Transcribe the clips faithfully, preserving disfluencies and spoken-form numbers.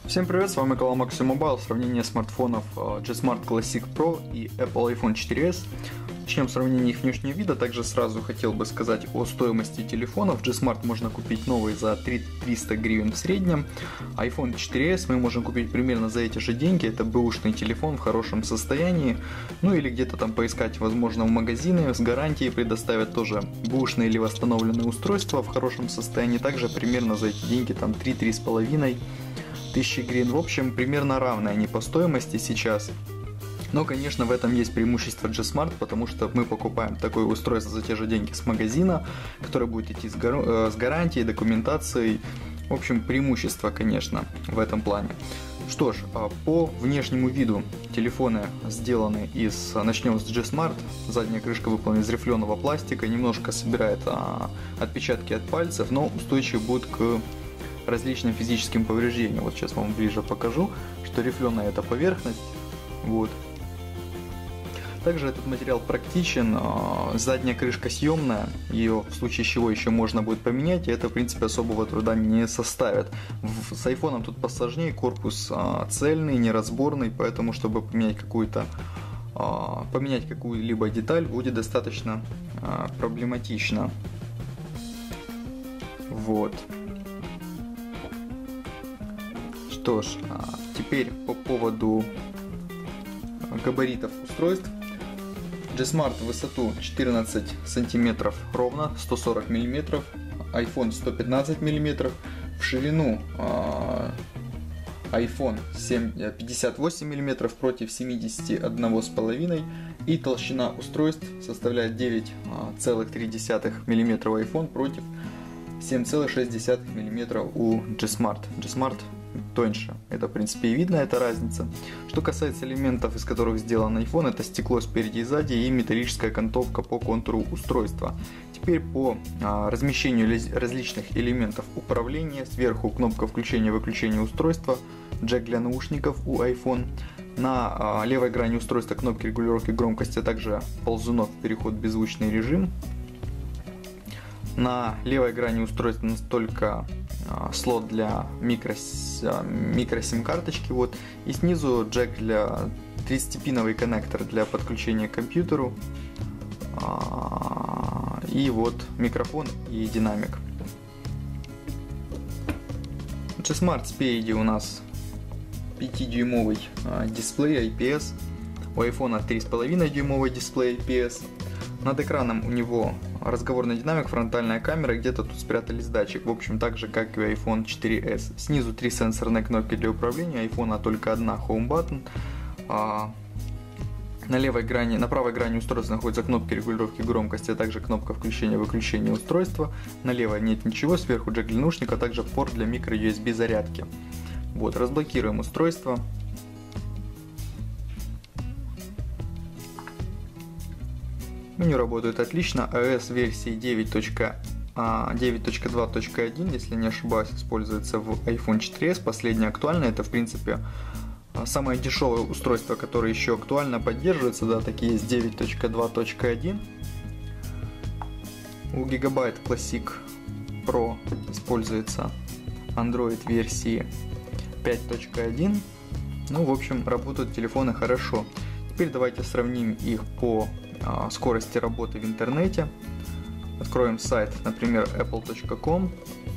Всем привет, с вами канал Maxi Mobile. Сравнение смартфонов джи смарт Classic Pro и Apple iPhone четыре эс. Начнем с сравнения их внешнего вида. Также сразу хотел бы сказать о стоимости телефонов. джи смарт можно купить новый за триста гривен в среднем. iPhone четыре эс мы можем купить примерно за эти же деньги. Это бэушный телефон в хорошем состоянии. Ну или где-то там поискать, возможно, в магазины с гарантией предоставят тоже бэушные или восстановленные устройства в хорошем состоянии. Также примерно за эти деньги там три-три с половиной тысячи гривен. В общем, примерно равные они по стоимости сейчас. Но, конечно, в этом есть преимущество джи смарт, потому что мы покупаем такое устройство за те же деньги с магазина, которое будет идти с, гар... с гарантией, документацией. В общем, преимущество, конечно, в этом плане. Что ж, по внешнему виду телефоны сделаны из... Начнем с джи смарт. Задняя крышка выполнена из рифленого пластика, немножко собирает а, отпечатки от пальцев, но устойчив будет к различным физическим повреждениям. Вот сейчас вам ближе покажу, что рифленая это поверхность. Вот. Также этот материал практичен, задняя крышка съемная, ее в случае чего еще можно будет поменять, и это в принципе особого труда не составит. С айфоном тут посложнее, корпус цельный, неразборный, поэтому чтобы поменять какую-то поменять какую-либо деталь будет достаточно проблематично. Вот. Что ж, теперь по поводу габаритов устройств. джи смарт в высоту четырнадцать сантиметров ровно, сто сорок миллиметров, iPhone сто пятнадцать миллиметров, в ширину iPhone пятьдесят восемь миллиметров против семидесяти одного с половиной, и толщина устройств составляет девять целых три десятых миллиметра у iPhone против семь целых шесть десятых миллиметра у джи смарт. джи смарт тоньше. Это, в принципе, и видно, эта разница. Что касается элементов, из которых сделан iPhone, это стекло спереди и сзади и металлическая окантовка по контуру устройства. Теперь по а, размещению различных элементов управления. Сверху кнопка включения-выключения устройства, джек для наушников у iPhone. На а, левой грани устройства кнопки регулировки громкости, а также ползунок переход в беззвучный режим. На левой грани устройства настолько а, слот для микро, а, микро сим карточки, вот, и снизу джек для тридцатипиновый коннектор для подключения к компьютеру, а, и вот микрофон и динамик. джи смарт спереди у нас пятидюймовый а, дисплей ай пи эс, у iPhone три с половиной дюймовый дисплей ай пи эс. Над экраном у него разговорный динамик, фронтальная камера, где-то тут спрятались датчик, в общем, так же, как и у iPhone четыре эс. Снизу три сенсорные кнопки для управления, iPhone только одна, Home Button. А на левой грани, на правой грани устройства находятся кнопки регулировки громкости, а также кнопка включения-выключения устройства. На левой нет ничего, сверху джек для наушника, а также порт для микро ю эс би зарядки. Вот, разблокируем устройство. Меню работает отлично, iOS версии девять точка два точка один, если не ошибаюсь, используется в iPhone четыре эс. Последнее актуальное, это в принципе самое дешевое устройство, которое еще актуально поддерживается, да, такие есть девять точка два точка один. У Gigabyte Classic Pro используется Android версии пять точка один. Ну, в общем, работают телефоны хорошо. Теперь давайте сравним их по скорости работы в интернете. Откроем сайт, например, apple точка ком.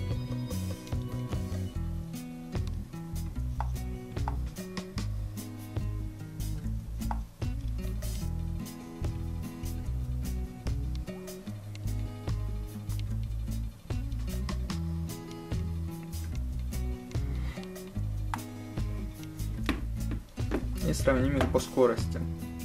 И сравним их по скорости.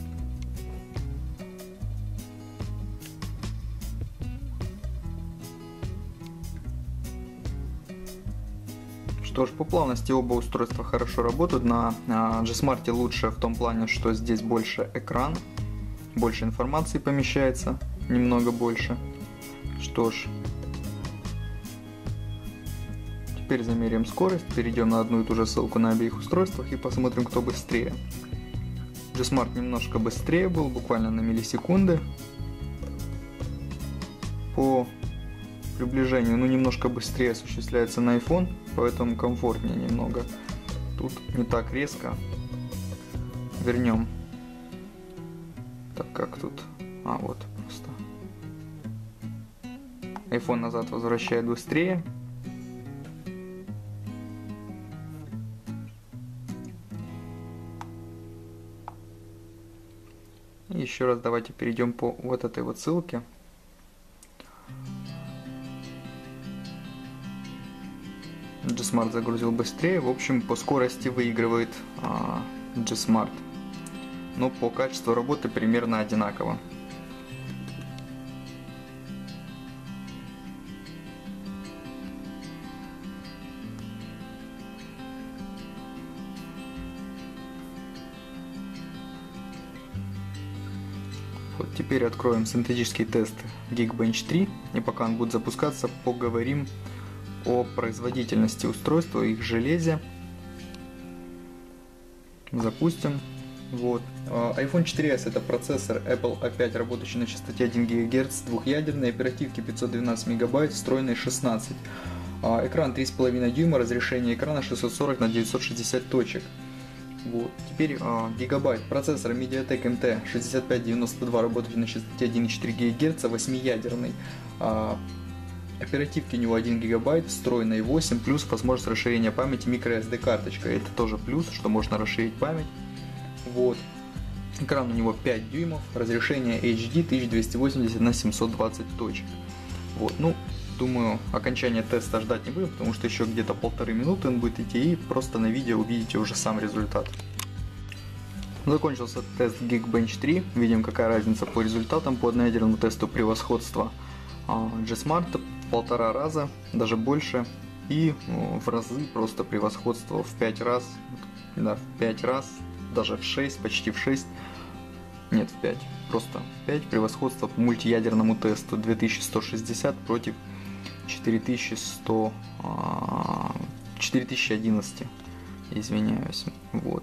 Что ж, по плавности оба устройства хорошо работают. На джи смарт лучше в том плане, что здесь больше экран, больше информации помещается, немного больше. Что ж, теперь замеряем скорость, перейдем на одну и ту же ссылку на обеих устройствах и посмотрим, кто быстрее. джи смарт немножко быстрее был, буквально на миллисекунды. По приближению, ну, немножко быстрее осуществляется на iPhone, поэтому комфортнее немного. тут не так резко. Вернем. Так как тут... А, вот просто. iPhone назад возвращает быстрее. И еще раз давайте перейдем по вот этой вот ссылке. G-Smart загрузил быстрее. В общем, по скорости выигрывает а, G-Smart. Но по качеству работы примерно одинаково. Вот теперь откроем синтетический тест Geekbench три. И пока он будет запускаться, поговорим о производительности устройства, их железе. Запустим. Вот. iPhone четыре эс это процессор Apple эй пять, работающий на частоте один гигагерц, двухъядерной, оперативки пятьсот двенадцать мегабайт, встроенной шестнадцать. Экран три с половиной дюйма, разрешение экрана шестьсот сорок на девятьсот шестьдесят точек. Вот. Теперь а, гигабайт. Процессор MediaTek эм тэ шестьдесят пять девяносто два, работающий на частоте один и четыре гигагерца, восьмиядерный. А, оперативки у него один гигабайт, встроенной восемь, плюс возможность расширения памяти microSD карточка. Это тоже плюс, что можно расширить память. Вот. Экран у него пять дюймов, разрешение эйч ди тысяча двести восемьдесят на семьсот двадцать точек. Вот. Ну, думаю, окончания теста ждать не будем, потому что еще где-то полторы минуты он будет идти, и просто на видео увидите уже сам результат. Закончился тест Geekbench три. Видим, какая разница по результатам. По одноядерному тесту превосходство G-Smart в полтора раза, даже больше. И ну, в разы просто превосходство в пять раз. Да, в пять раз, даже в шесть, почти в шесть. Нет, в пять. Просто в пять превосходство по мультиядерному тесту. две тысячи сто шестьдесят против четыре тысячи сто... четыре тысячи одиннадцать. Извиняюсь. Вот.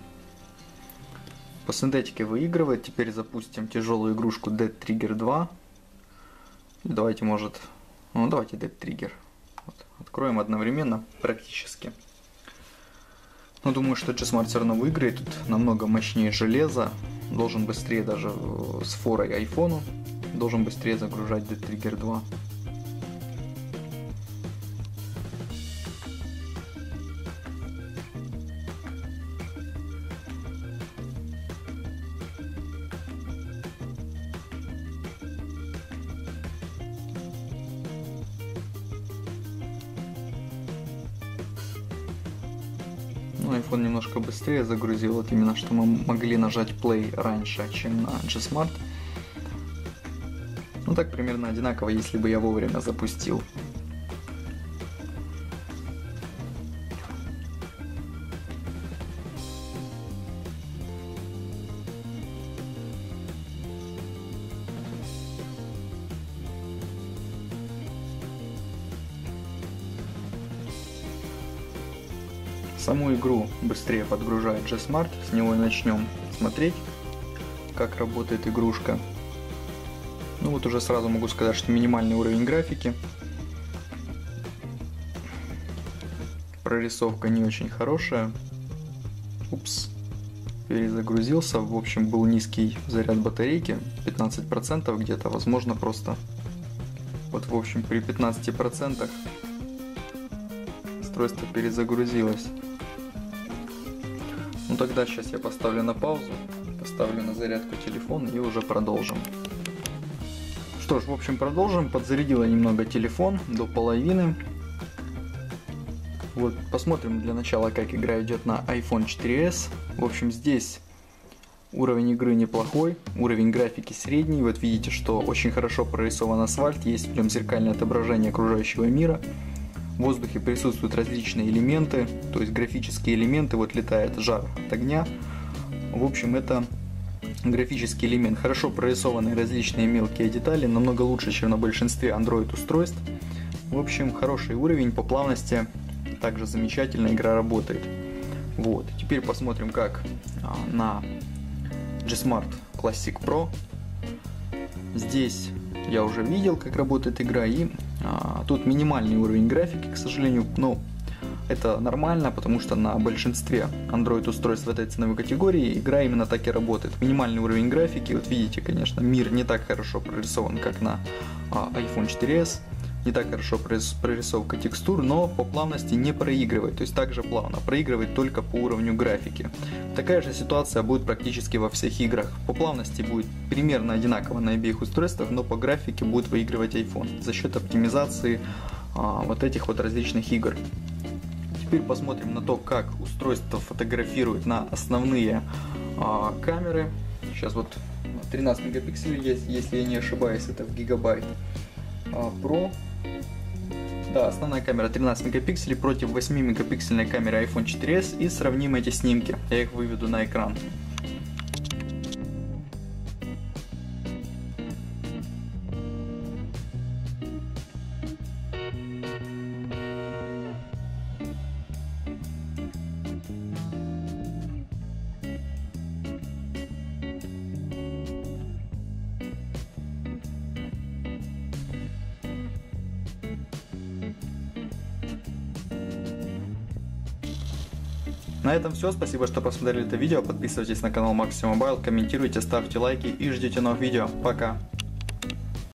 По синтетике выигрывает. Теперь запустим тяжелую игрушку Dead Trigger два. Давайте, может... Ну, давайте Dead Trigger. Вот. Откроем одновременно, практически. Но думаю, что G-Smart все равно выиграет. Тут намного мощнее железа. Должен быстрее даже с форой айфону. Должен быстрее загружать Dead Trigger два. Ну, iPhone немножко быстрее загрузил, вот именно что мы могли нажать play раньше, чем на G-Smart. Ну так примерно одинаково, если бы я вовремя запустил. Саму игру быстрее подгружает G-Smart, с него и начнем смотреть, как работает игрушка. Ну вот уже сразу могу сказать, что минимальный уровень графики. Прорисовка не очень хорошая. Упс, перезагрузился. В общем, был низкий заряд батарейки, пятнадцать процентов где-то, возможно, просто. Вот, в общем, при пятнадцати процентах устройство перезагрузилось. Ну тогда сейчас я поставлю на паузу, поставлю на зарядку телефон и уже продолжим. Что ж, в общем, продолжим. Подзарядила немного телефон до половины. Вот, посмотрим для начала, как игра идет на iPhone четыре эс. В общем, здесь уровень игры неплохой, уровень графики средний. Вот видите, что очень хорошо прорисован асфальт, есть в нем зеркальное отображение окружающего мира. В воздухе присутствуют различные элементы, то есть графические элементы, вот летает жар от огня. В общем, это графический элемент. Хорошо прорисованы различные мелкие детали, намного лучше, чем на большинстве Android устройств. В общем, хороший уровень по плавности, также замечательно игра работает. Вот, теперь посмотрим, как а, на G-Smart Classic Pro. Здесь я уже видел, как работает игра, и а, тут минимальный уровень графики, к сожалению, но Это нормально, потому что на большинстве Android устройств в этой ценовой категории игра именно так и работает. Минимальный уровень графики, вот видите, конечно, мир не так хорошо прорисован, как на а, iPhone четыре эс, не так хорошо прорисовка текстур, но по плавности не проигрывает, то есть также плавно, проигрывает только по уровню графики. Такая же ситуация будет практически во всех играх. По плавности будет примерно одинаково на обеих устройствах, но по графике будет выигрывать iPhone за счет оптимизации а, вот этих вот различных игр. Теперь посмотрим на то, как устройство фотографирует на основные а, камеры. Сейчас вот тринадцать мегапикселей, если я не ошибаюсь, это в гигабайт. А, Pro. Да, основная камера тринадцать мегапикселей против восемь мегапиксельной камеры iPhone четыре эс, и сравним эти снимки. Я их выведу на экран. На этом все, спасибо, что посмотрели это видео, подписывайтесь на канал Maximum Mobile, комментируйте, ставьте лайки и ждите новых видео. Пока!